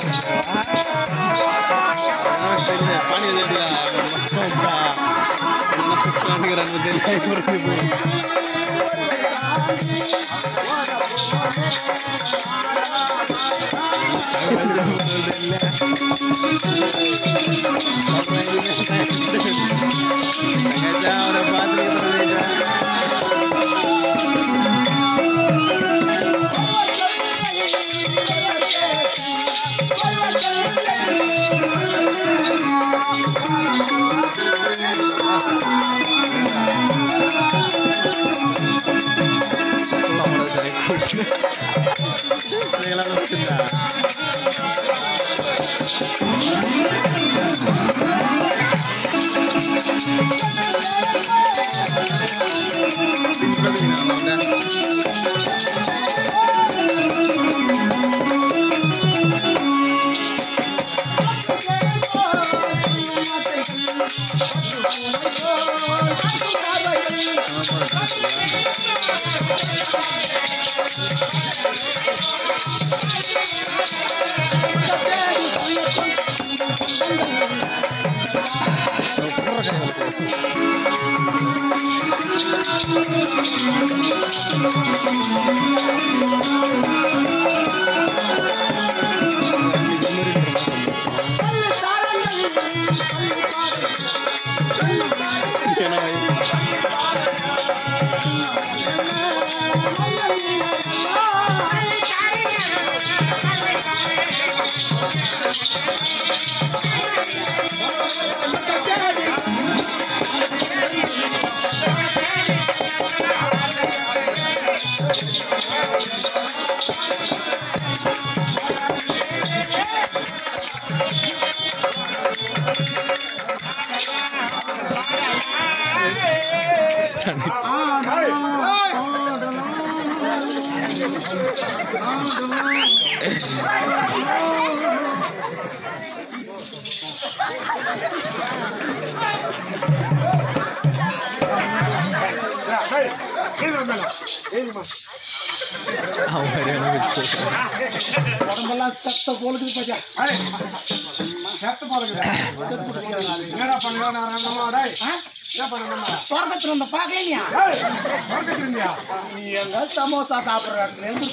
समोसा சாப்பிடுற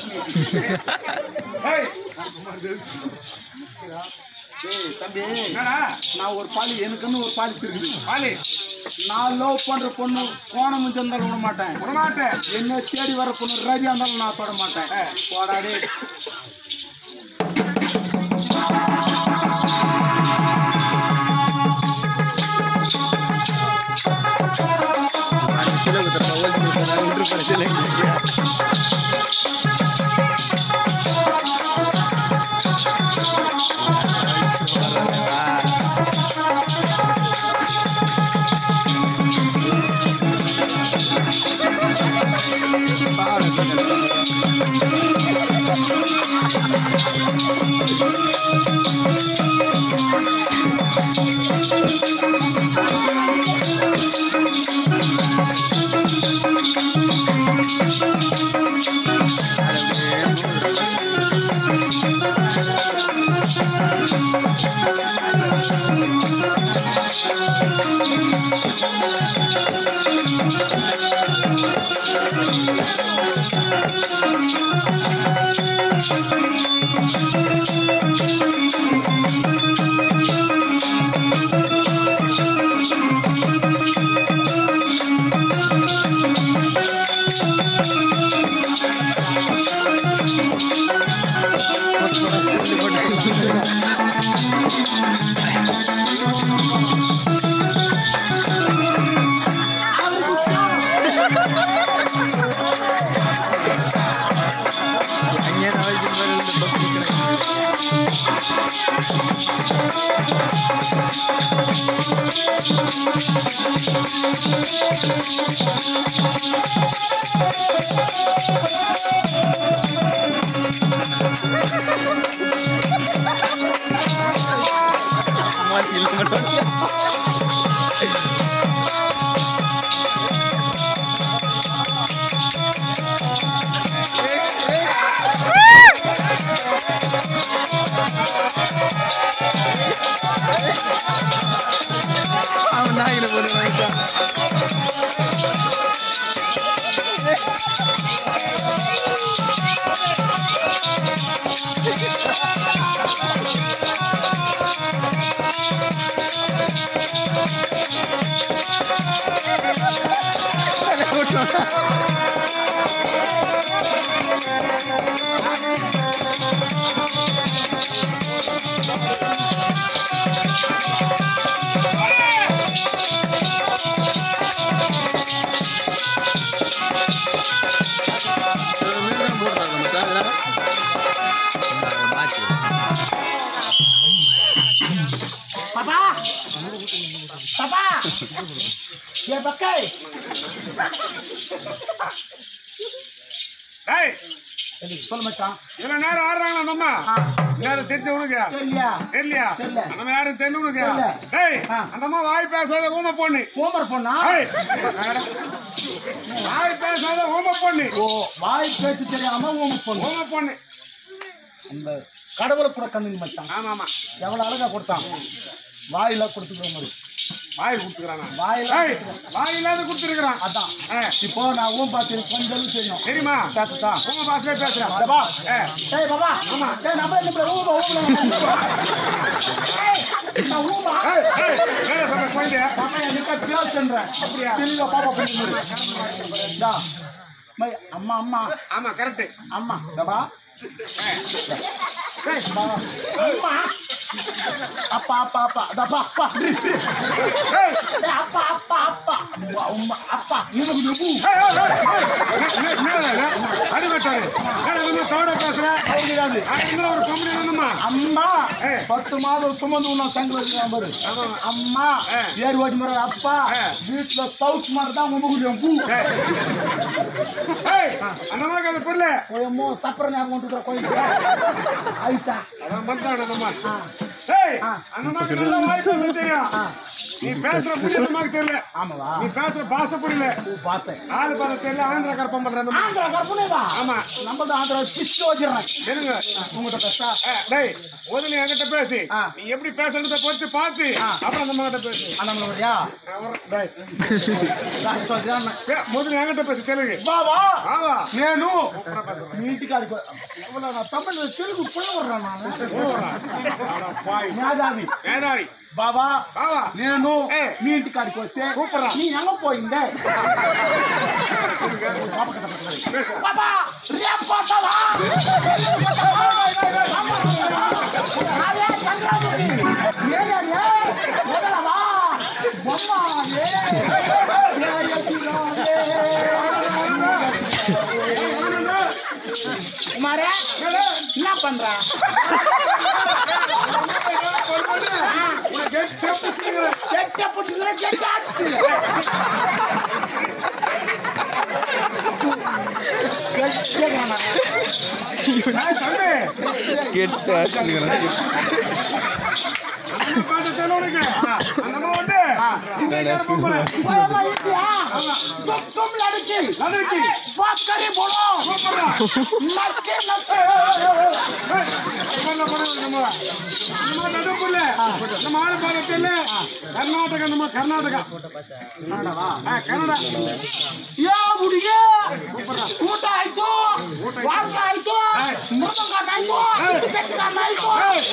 தம்பி நான் ஒரு பாலி எனக்குன்னு ஒரு பாலிசி இருக்குது பாலி நான் லவ் பண்ற பொண்ணு கோணம் இருந்தாலும் விட மாட்டேன் என்ன தேடி வர பொண்ணு ரவியா இருந்தாலும் நான் தொட மாட்டேன் போடாடி அவன் நாயில போடுறான் Papa! Papa! Ya pakai. ஏய் சொல்ல மச்சான். இவ்வளவு நேரம் ஆடுறாங்களா அந்த அம்மா நேரம் தெரிஞ்ச உனக்கு தெரியலையா? தெரியலையா தெரியல. நம்ம யாரும் தெரிஞ்ச உனக்கு தெரியல. ஏய் அந்த அம்மா வாய் பேசாத ஊம பொண்ணு ஹோம்வொர்க் பண்ணா? ஏய் வாய் பேசாத ஊம பொண்ணு ஓ வாய் பேச்சு தெரியாம ஹோம்வொர்க் பண்ணு. ஊம பொண்ணு அந்த கடவுளை கூட கண்ணுங்க மச்சான். ஆமா ஆமா எவ்வளவு அழகா கொடுத்தான். வாயில கொடுத்துக்கிற மாதிரி. வாய் கொடுத்துக்கிறானா வாயில ஏய் வாய் இல்லாத கொடுத்துருக்கான் அதான். இப்போ நான் ஊம் பார்த்து கொஞ்சம் தெரியும். தெரியுமா பேசட்டா? ஊம பாசலே பேசுறேன் பாபா. ஏய் ஏய் பாபா. ஆமா. ஏய் நம்ம என்ன ஊம்பா ஊம்பா. ஏய் நான் ஊம்பா. ஏய் ஏய் என்ன சொல்ற போயிடு பாப்பா எனக்கு பேசுன்றேன். அப்படியே தெளிவா பாப்பா பண்ணு. டா. மை அம்மா அம்மா ஆமா கரெக்ட் அம்மா. பாபா. ஏய் பாபா. அம்மா. அப்பா அப்பா அப்பா. பாபா அப்பா. ஏய் ஏய் அப்பா அப்பா அப்பா. அம்மா அப்பா. நீங்க நுபு. அடிபட்டாரு தோட பேசுற அவங்களாது. ஒரு கம்பெனி வேணுமா அம்மா 10 மாதம் சுமந்து உன்ன சங்க பாரு. அம்மா ஏர் ஓட்டி மாதிரி அப்பா வீட்டுல சவுத் மாதிரி தான் உமகுடியும் பூ. அந்த மாதிரி அது புரியல கோயமோ சப்பர ஞாபகம் வந்துட்டு கோயில் ஐசா அதான் மத்தான நம்ம அந்த மாதிரி நல்லா வாய் பேச தெரியும் நீ பேசுற புரியல மாதிரி தெரியல ஆமாவா நீ பேசுற பாச புரியல பாசை ஆளு பாச தெரியல ஆந்திரா கற்பம் பண்ற ஆந்திரா கற்பனைதா ஆமா நம்ம தான் ஆந்திரா சிஸ்ட் வச்சிடுறேன் சரிங்க உங்ககிட்ட பேசா டேய் முதல்ல என்கிட்ட பேசி நீ எப்படி பேசுறத பொறுத்து பார்த்து அப்புறம் அந்த மாதிரி பேசு அந்த மாதிரியா டேய் முதல்ல என்கிட்ட பேசி தெலுங்கு బావా బావా నేను మీ ఇంటికి నా తమిళ తెలుగు పుల్లవర్రా మేధావి మేధావి బావా బావా నేను మీ ఇంటి కాడికి వస్తే నీ ఎంగ పోయిందే బాబా రేపోతావా మొదలవా బొమ్మ குமாரே என்ன பண்ற கெட்ட புடிச்சுக்கிற கெட்ட ஆச்சுக்கிற கெட்ட ஆச்சுக்கிறேன் तुम लड़की बात करी बोलो नसके नसके ನಮ್ಮ ಆಳು ಭಾರತದಲ್ಲಿ ಕರ್ನಾಟಕ ನಮ್ಮ ಕರ್ನಾಟಕ ಕನ್ನಡ ಯಾವ ಹುಡುಗಿ ಊಟ ಆಯ್ತು ವಾಸ ಆಯ್ತು ಮೃದಂಗ ಆಯ್ತು ಆಯ್ತು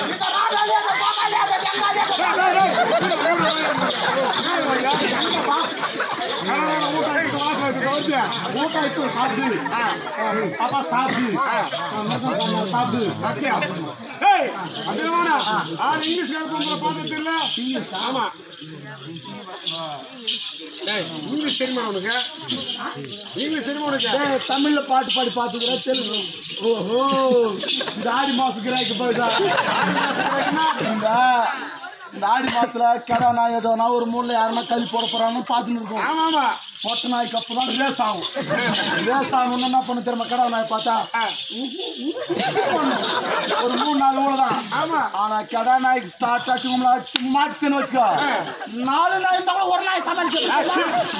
ಊಟ ಆಯ್ತು ಸಾಧ್ವಿ ಪಾಪ ಸಾಧ್ವಿ ಸಾಧ್ವಿ இங்கிலீஷ் பார்த்தது இல்ல ஆமா இங்கிலீஷ் தெரியுமா உனக்கு இங்கிலீஷ் தெரியுமா உனக்கு தமிழ்ல பாட்டு பாடி பாத்துக்கிற தெலுங்கு ஓஹோ இந்த ஆடி மாசம் கிராய்க்கு போயிட்டா இந்த ஆடி மாசத்துல கடனா ஏதோனா ஒரு மூணுல யாருன்னா கல் போட போறான்னு பாத்துன்னு இருக்கோம் ஆமா ஆமா பொட்ட நாய்க்கு அப்பதான் ரேஸ் ஆகும். ரேஸ் ஆகணும்னு என்ன பண்ண தெரியுமா? கடை நாய் பார்த்தா ஒரு 3-4 ஊழதான். ஆமா. ஆனா கடை நாய்க்கு ஸ்டார்ட் ஆச்சு மாட்டுச்சுன்னு வச்சுக்கோ, 4 நாய் இருந்தா கூட ஒரு நாய் சமாளிச்சு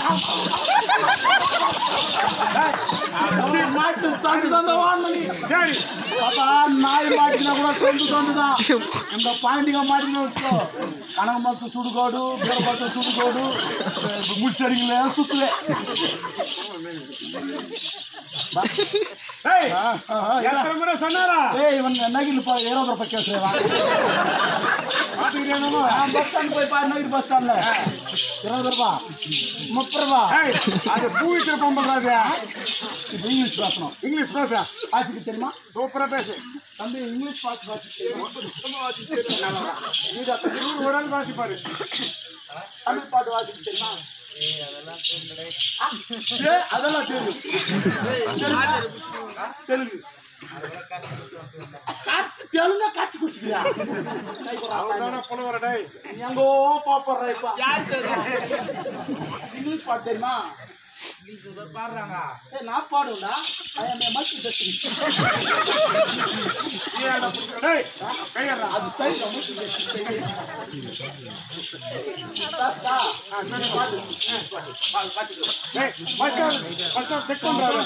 மாட்டு சந்து சந்த வாங்கி பாப்பா. நாய் மாட்டினா கூட சொந்துதான். இந்த பாண்டிங்க மாட்டின்னு வச்சுக்கோ, கனக மரத்து சுடுகோடு, பேர பார்த்த சுடுகோடு, முடிச்சடிங்களே சுத்துவே. எத்தனை முறை சொன்னாரா? இவன் நகில் ஏரோதரப்ப கேசுறேன். பஸ் ஸ்டாண்ட் போய் பாரு, நகில் பஸ் ஸ்டாண்ட்ல 20 ரூபா 30 ரூபா. அது பூ விற்கிற பொம்பளாது. இது இங்கிலீஷ் பேசணும். இங்கிலீஷ் பேச வாசிக்க தெரியுமா? சூப்பரா பேசு தம்பி. இங்கிலீஷ் உடல் வாசிப்பாரு. தமிழ் பாட்டு வாசிக்க தெரியுமா? அதெல்லாம் தெரியும். தெலுங்கு தெலுங்கா காட்சி குடிச்சிக்கிறியா? எங்கோ பாப்படுற இப்ப இங்கிலீஷ் பாட்டு தெரியுமா? பாடுறாங்க. நான் பாடுவேன்டா. அது செக் பண்றாரு.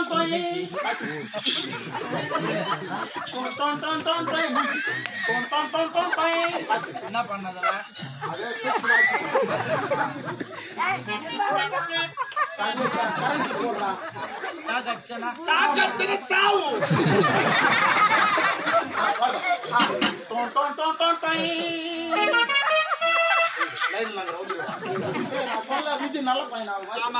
என்ன பண்ணதா? விஜய் நல்ல பையனா?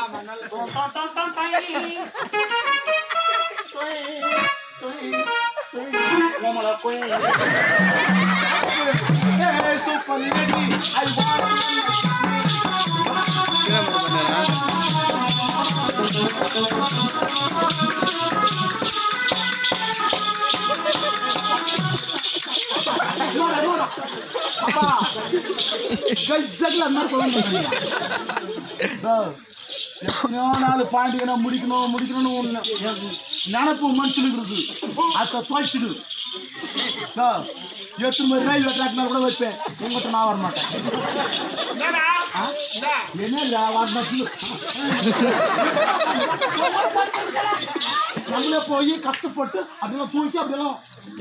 எத்தனையோ நாள் பாண்டியனா முடிக்கணும்னு நினப்பு மனுஷனுக்கு இருக்கு. அதை துவைச்சிடு. எத்தனை மாதிரி ரயில்வே ட்ராக்னா கூட வைப்பேன். உங்கள்கிட்ட நான் வரமாட்டேன். என்ன நம்மளே போய் கஷ்டப்பட்டு அப்படிலாம் தூக்கி அப்படிலாம்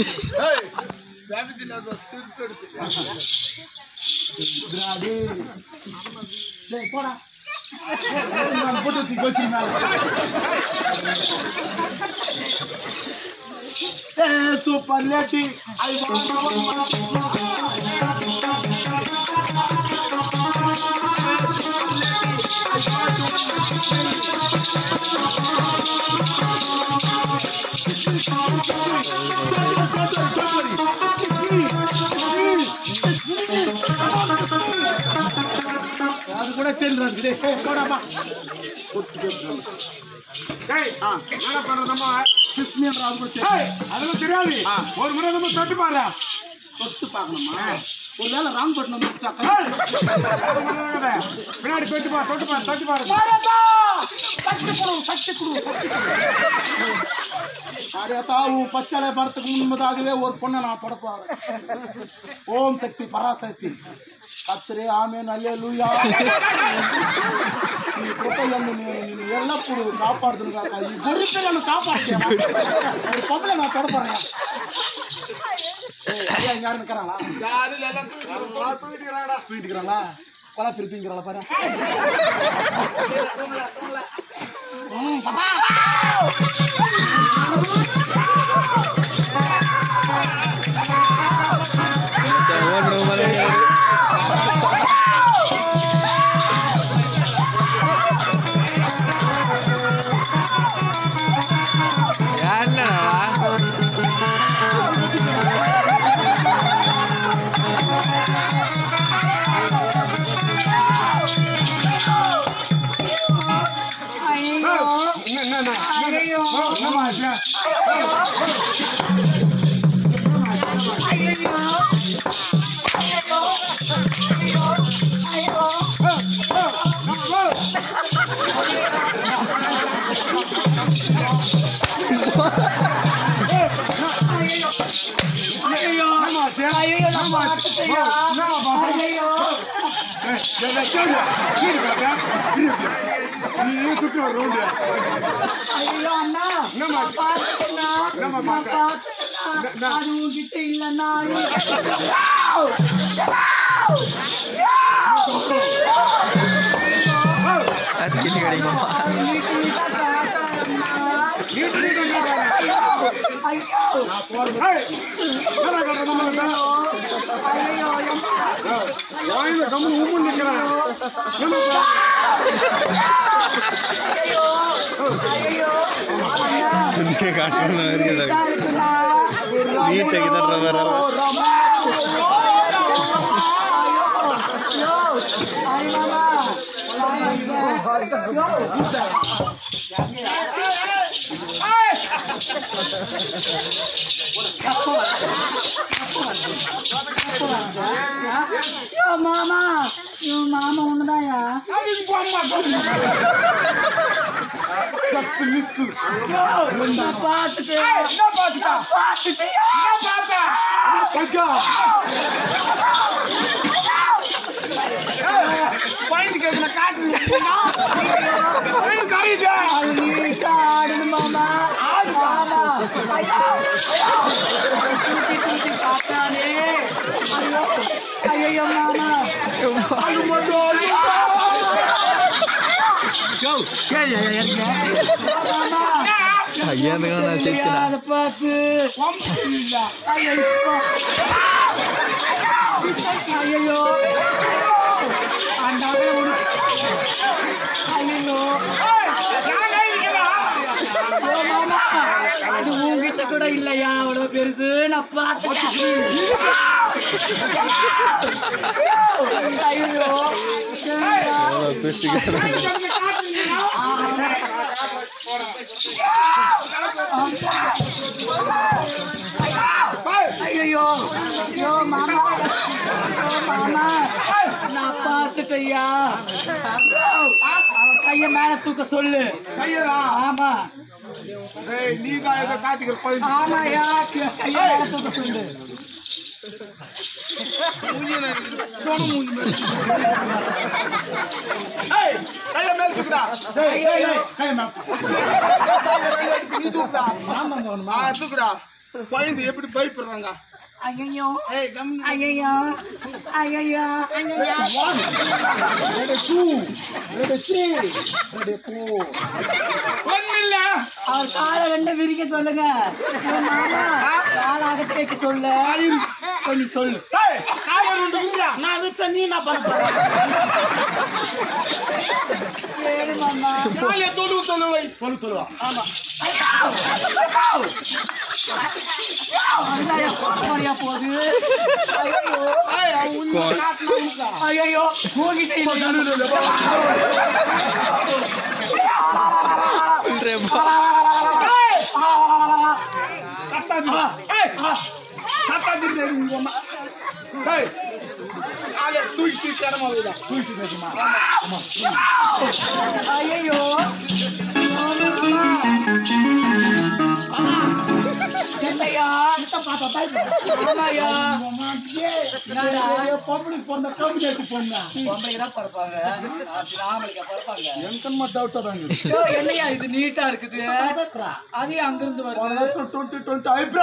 போடா போட்டு தூக்கி வச்சிருந்தாங்க. சூப்பர் லேட்டி அது கூட தெரியாது. என்ன பண்றதம்மா? அதெல்லாம் தெரியாது. ஒரு முறை நம்ம தொட்டு பாரு. தொட்டு பார்க்கணுமா? ஒரு வேலை ராங் பட்டன் பின்னாடி தொட்டு பாரு. தாவு பச்சாலை படத்துக்கு முன்பதாகவே ஒரு பொண்ணை நான் தொடப்பாரு. ஓம் சக்தி பராசக்தி கத்திரே ஆமேன் அல்லேலூயா. நீ கிருப்பையன்னு நீ எல்லாம் கொடு காப்பாடுதுன்னு பொறுப்பே நான் காப்பாற்றேன். ஒரு பொம்பளை நான் தொடப்படுறேன். யாரும் இருக்கிறாங்களா? தூக்கிட்டுக்கிறாங்களா? கொலை பிரித்துங்கிறாங்களா பாரு. சுற்றி ஒரு ரவுண்டு ஐயோ அண்ணா நான் பார்த்துட்டேன்னா நான் பார்த்துட்டேன்னா அது உங்ககிட்ட இல்லைன்னா அது கிளி கிடைக்குமா சுண்ணிய காட்டணும் இருக்குது நீட்டுக்கு தான் வர மாமா இவன் மாமா ஒண்ணுதாயா ஐயோ மாமா ஐயாந்துங்க நான் சேர்த்துனா அதை பார்த்து ஐயோ அந்த ஐயோ மாமா அது உங்ககிட்ட கூட இல்லையா அவ்வளவு பெருசு நான் பார்த்துட்டேன் ஐயோ ஐயோ ஐயோ மாமா மாமா நான் பார்த்துட்டையா அவன் கைய மேல தூக்க சொல்லு ஆமா ஆமாயா கைய மேல தூக்க சொல்லு எப்படி பயப்படுறாங்க ஐயோ ஐயோ ஐயோ அவர் காலை ரெண்டு விரிக்க சொல்லுங்க மாமா கால அகத்து வைக்க சொல்லு கொஞ்சம் சொல்லு நான் வச்ச நீ என்ன பண்ண போற சரி மாமா சொல்லுவா ஆமா போகுது ஐயோ ஐயோ என்னையா இது நீட்டா இருக்குது அது அங்கிருந்து வருது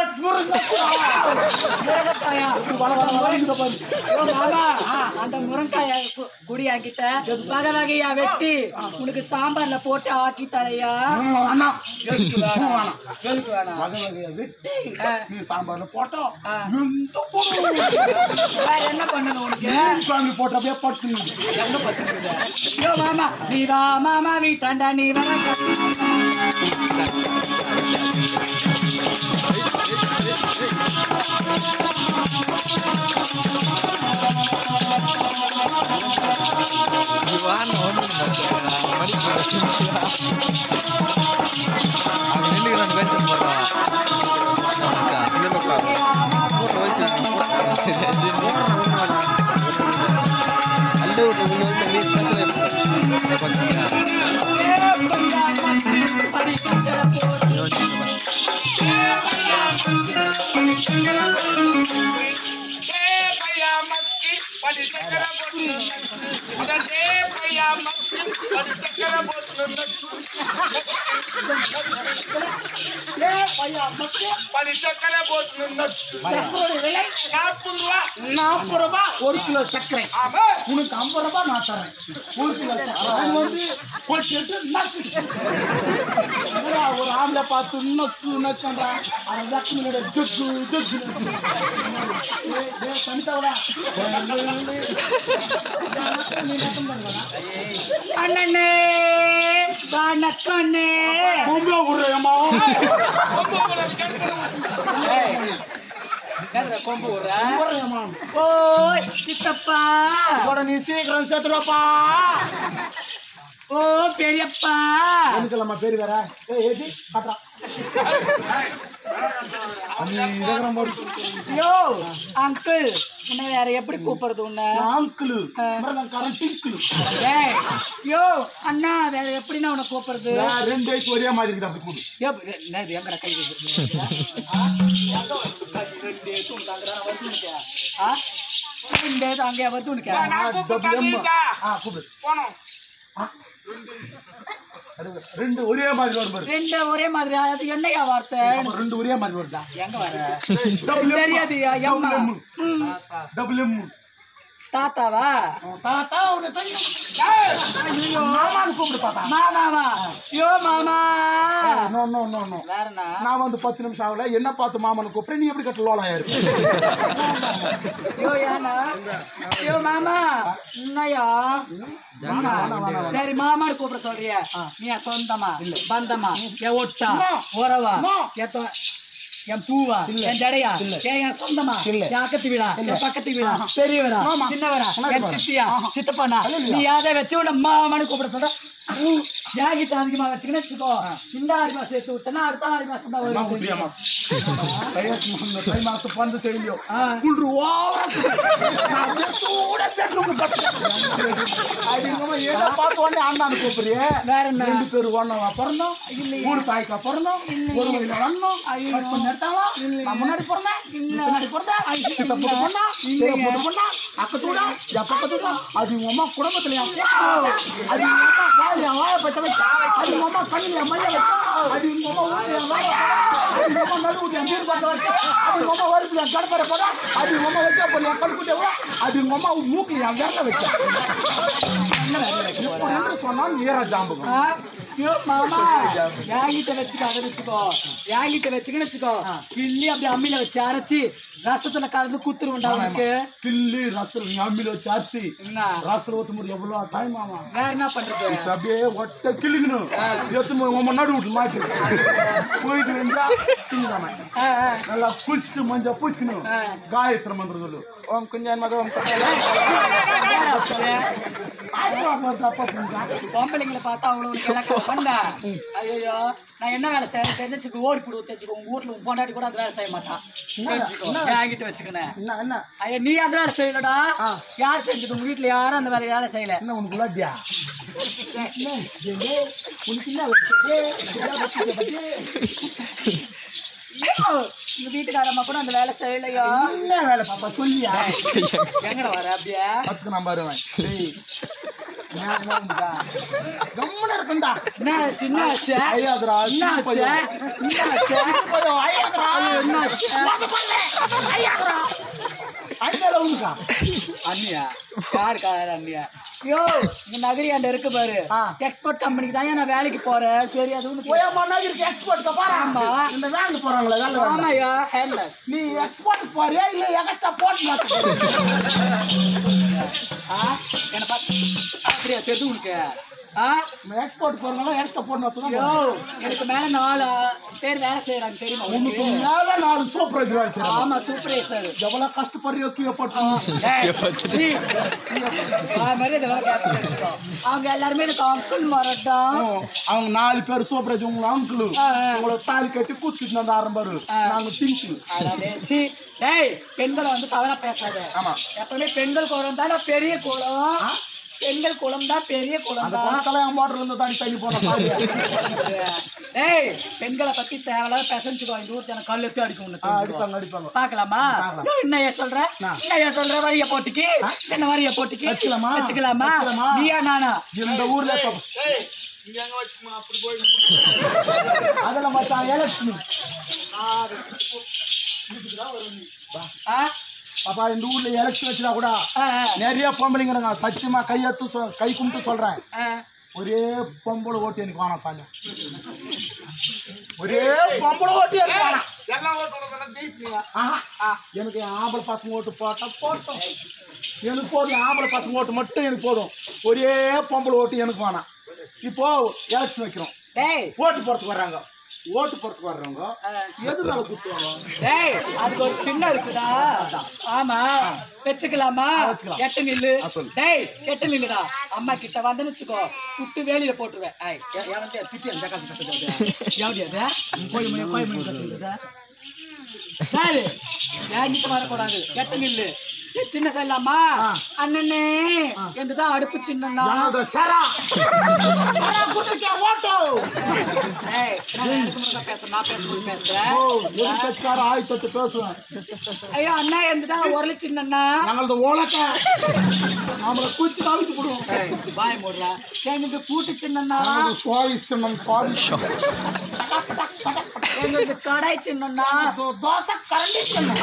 அந்த முருங்காய குடியாக்கிட்ட வகை வகையா வெட்டி உனக்கு சாம்பார்ல போட்டு ஆக்கி தரையா நீ சாம்பார்ல போட்டோம் என்ன பண்ணணும் உனக்கு போட்டப்பே பட்டு என்ன பட்டு மாமா நீ வா மாமா வீட்டாண்டா நீ வர படி சக்கர போட்டு உடனே பையா மக்கு படி சக்கர போட்டு படி சக்கர போட்டு விலை 40 ரூபாய் 1 கிலோ சர்க்கரை உனக்கு 50 ரூபாய் நான் தரேன் 1 கிலோ சர்க்கரை வந்து போட்டு நக்கு ஒரு ஆம்பளை பார்த்து நக்கு நக்குன்றா அதை லட்சுமியோட ஜக்கு ஜக்கு தனித்தவடா அண்ணனே வணக்கண்ணே பொம்பளை விடுறேம்மா கொம்பு விடுற விடுறேம்மா ஓய் சித்தப்பா நீ சீக்கிரம் சேர்த்துருவாப்பா ஓ பெரியப்பா எனக்குல்லம்மா பேரு வேற ஏடி காட்டுறா யோ அங்கிள் உன்னை வேற எப்படி கூப்பிடுறது உன்னை அங்கிள் டிங்கிள் ஏய் யோ அண்ணா வேற எப்படி நான் உன்னை கூப்பிடுறது 2 வயசு ஒரே மாதிரி இருக்குது அப்படி கூடு என்னது எங்கட கை அங்கே வருது உனக்கு கூப்பிடு ரெண்டு ஒரே மாதிரி வரும் பாரு 2 ஒரே மாதிரி அது என்னையா வார்த்தை 2 ஒரே மாதிரி வருதா எங்க வர தெரியாது எம்மா டபுள் எம் தாத்தாவா தாத்தா உன்னை தெரியும் மாமான்னு கூப்பிடு பாத்தா மாமாவா யோ மாமா நோ நோ நோ நோ வேறனா நான் வந்து 10 நிமிஷம் ஆகல என்ன பார்த்து மாமனு கூப்பிடு நீ எப்படி கட்ட லோலாயா இருக்கு யோ யானா யோ மாமா என்னையா சரி மாமான்னு கூப்பிட சொல்றிய நீ சொந்தமா பந்தமா என் ஒட்டா உறவா என் பூவா என் ஜடையா என் சொந்தமா என் அக்கத்து வீடா என் பக்கத்து வீடா பெரியவரா சின்னவரா என் சித்தியா சித்தப்பானா நீ யாரை வச்சு உன்ன மாமான்னு கூப்பிட சொல்ற ஜாகிட்ட அதிகமா வச்சுக்கின்னு வச்சுக்கோ இந்த 6 மாசம் சேர்த்து விட்டனா அடுத்த 6 மாசம் தான் வரும் தை மாசம் பந்து செய்யலையோ குள்று ஏதோ பார்த்து உடனே அண்ணான்னு கூப்பிடுறிய வேற என்ன 2 பேர் ஒண்ணா பிறந்தோம் 3 தாய்க்கா பிறந்தோம் ஒரு வயல வந்தோம் எடுத்தாங்களா நான் முன்னாடி பிறந்தேன் பின்னாடி பிறந்தேன் சித்தப்பூட பொண்ணா சித்தப்பூட பொண்ணா அக்கத்தூடா என் பக்கத்தூடா அது உங்க அம்மா குடும்பத்துல அது உங்க அம்மா வாய பத்த வச்சா அது உங்க அம்மா கண்ணில மைய வச்சா அது உங்க அம்மா ஊட்டியா அம்மா நடுவுக்கு என் பேர் பார்த்து வச்சா அது உங்க அம்மா வருப்புல கடப்பற போதா அது உங்க அம்மா வைக்க போல கல்குட்டே விட அது உங்க அம்மா மூக்குல என் விரல வச்சா என்ன சொன்னா நேரா ஜாம்புங்க ஐயோ மாமா யாகிட்ட வச்சுக்கோ அதை வச்சுக்கோ யாகிட்ட வச்சுக்கோ கிள்ளி அப்படி அம்மியில வச்சு அரைச்சி ரசத்துல கலந்து குத்துருவோம்டா உனக்கு கிள்ளி ரசத்துல அம்மியில வச்சு அரைச்சி ரசத்துல ஊத்த முடியும் எவ்வளவு டைம் ஆமா வேற என்ன பண்றது அப்படியே ஒட்ட கிள்ளிக்கணும் எத்தனை உங்க நடு விட்டு மாட்டி போயிட்டு இருந்தா நல்லா குளிச்சுட்டு மஞ்சா பூச்சிக்கணும் காயத்ரி மந்திரம் சொல்லு ஓம் குஞ்சான் மக ஓம் பொம்பளைங்களை பார்த்தா அவ்வளவு கிழக்க பண்ண ஐயோ நான் என்ன வேலை செய்ய தெரிஞ்சுக்கு ஓடி போடுவோம் தெரிஞ்சுக்கோ உங்க வீட்டுல உன் பொண்டாட்டி கூட அந்த வேலை செய்ய மாட்டான் வாங்கிட்டு வச்சுக்கணும் ஐயா நீ அந்த வேலை செய்யலடா யார் தெரிஞ்சுக்க உங்க வீட்டுல யாரும் அந்த வேலை செய்யல என்ன உனக்கு விளாட்டியா உனக்கு உங்க வீட்டுக்காரம்மா கூட அந்த வேலை செய்யலையோ என்ன வேலை பாப்பா சொல்லியா எங்கட வர அப்படியே 10 நான் வருவேன் கம்மன இருக்குண்டா என்ன சின்ன ஆச்சு ஐயாதுரா என்னாச்சு என்னாச்சு அண்ணியா யாருக்கா அண்ணியா யோ இந்த நகரியாண்ட இருக்கு பாரு எக்ஸ்போர்ட் கம்பெனிக்கு தான் நான் வேலைக்கு போறேன் தெரியாது எக்ஸ்போர்ட் ஆமா இந்த வேலைக்கு போறாங்களா ஆமாயா நீ எக்ஸ்போர்ட் போறியா இல்ல எக்ஸ்ட்ரா போட்டு என்ன பார்த்து அப்படியா தெரிஞ்சு உனக்கு எக்ஸ்போர்ட் போறனால எக்ஸ்ட்ரா போடணும் யோ எனக்கு மேல 4 பேர் வேலை செய்யறாங்க தெரியுமா உனக்கு மேல 4 சூப்பர்வைசர் வேலை செய்யறாங்க ஆமா சூப்பர்வைசர் எவ்வளவு கஷ்டப்படுறியோ தூயப்பட்டு அவங்க எல்லாருமே எனக்கு அங்கிள் மரட்டா அவங்க 4 பேர் சூப்பர்வைசர் உங்களை அங்கிள் உங்களை தாலி கட்டி கூத்துட்டு வந்து ஆரம்பாரு நாங்க திங்கு ஏய் பெண்களை வந்து தவறா பேசாத எப்பவுமே பெண்கள் கோலம் தான் பெரிய கோலம் பெண்கள் குளம் தான் பெரிய குளம் அந்த தான். குளத்துல என் மோட்டர்ல இருந்து தண்ணி போன பாரு. ஏய் பெண்களை பத்தி தேவையில்லாத பெசஞ்சுக்கோ. இந்த ஊர் ஜனம் கல் எடுத்து அடிக்கும் உன்னை தெரிஞ்சுக்கோ. அடிப்பாங்க. பாக்கலாமா? என்ன ஏன் சொல்ற? என்ன ஏன் சொல்ற? வரிய போட்டுக்கு என்ன வரிய போட்டுக்கு வச்சுக்கலாமா? வச்சுக்கலாமா? நீயா நானா? இந்த ஊர்ல அதெல்லாம் மச்சான் எலக்ஷன். பாப்பா இந்த ஊர்ல எலக்ஷன் வச்சுனா கூட நிறைய பொம்பளைங்கிறாங்க. சத்தியமா கை கும்பிட்டு சொல்றேன், ஒரே பொம்பளை ஓட்டு எனக்கு வேணாம் சாமி. ஒரே பொம்பளை ஓட்டு எனக்கு வேணாம். எனக்கு ஆம்பளை பசங்க ஓட்டு போட்டா போட்டோம். எனக்கு போதும், ஆம்பளை பசங்க ஓட்டு மட்டும் எனக்கு போதும். ஒரே பொம்பளை ஓட்டு எனக்கு வேணாம். இப்போ எலக்ஷன் வைக்கிறோம், ஓட்டு போறதுக்கு வர்றாங்க. ஓட்டு போறதுக்கு வர்றவங்க எதுனால குத்துவாங்க? அதுக்கு ஒரு சின்ன இருக்குடா. ஆமா வச்சுக்கலாமா? எட்டு நில்லு. டேய் எட்டு நில்லுடா. அம்மா கிட்ட வந்து வச்சுக்கோ, குட்டு வேலியில போட்டுருவேன். சரி என்கிட்ட வரக்கூடாது. எட்டு நில்லு. சின்ன சொல்லலாமா? அண்ணனே எந்ததான் அடுப்பு சின்னண்ணா. ஐயோ அண்ணா எந்ததான் உரல சின்னண்ணா. பாய் போடுறா. எங்களுக்கு கூட்டு சின்னண்ணா. எங்களுக்கு கடை சின்னண்ணா. தோசை கரண்டி சின்ன.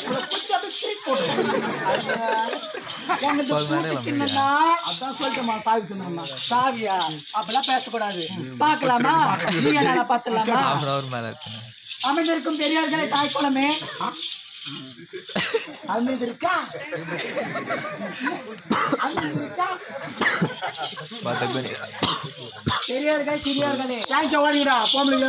சாவியா? அப்பெல்லாம் பேசக்கூடாது. பாக்கலாமா? நீங்க நல்லா பாத்துலாமா? அமைந்திருக்கும் பெரியார்களே, தாய்க்குளமே அமைந்திருக்கா? பெரியார்கள் சிறியார்களே,